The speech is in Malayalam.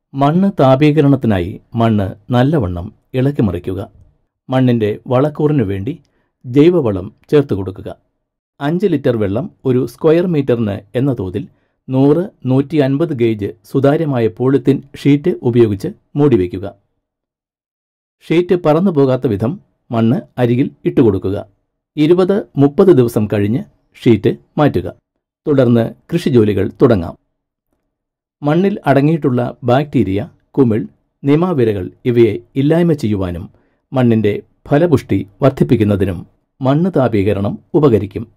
മണ്ണ് താപീകരണത്തിനായി മണ്ണ് നല്ലവണ്ണം ഇളക്കി മറിക്കുക. മണ്ണിൻ്റെ വളക്കൂറിനു വേണ്ടി ജൈവവളം ചേർത്ത് കൊടുക്കുക. 5 ലിറ്റർ വെള്ളം ഒരു സ്ക്വയർ മീറ്ററിന് എന്ന തോതിൽ 100-150 ഗേജ് സുതാര്യമായ പോളിത്തീൻ ഷീറ്റ് ഉപയോഗിച്ച് മൂടിവെക്കുക. ഷീറ്റ് പറന്നു പോകാത്ത വിധം മണ്ണ് അരികിൽ ഇട്ടുകൊടുക്കുക. 20-30 ദിവസം കഴിഞ്ഞ് ഷീറ്റ് മാറ്റുക. തുടർന്ന് കൃഷിജോലികൾ തുടങ്ങാം. മണ്ണിൽ അടങ്ങിയിട്ടുള്ള ബാക്ടീരിയ, കുമിൾ, നിമാവിരകൾ ഇവയെ ഇല്ലായ്മ ചെയ്യുവാനും മണ്ണിൻ്റെ ഫലപുഷ്ടി വർദ്ധിപ്പിക്കുന്നതിനും മണ്ണ് താപീകരണം ഉപകരിക്കും.